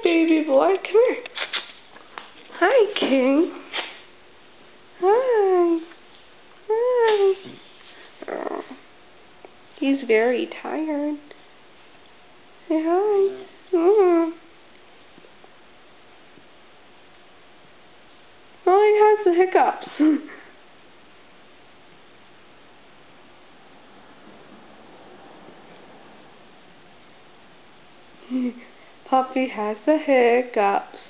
baby boy. Come here. Hi, King. Hi. Hi. Oh, he's very tired. Say hi. Oh, he has the hiccups. Puppy has the hiccups.